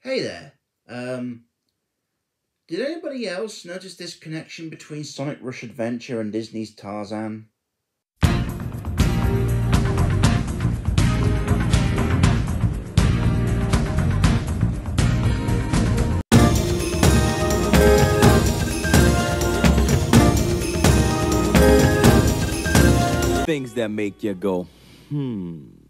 Hey there. Did anybody else notice this connection between Sonic Rush Adventure and Disney's Tarzan? Things that make you go, hmm.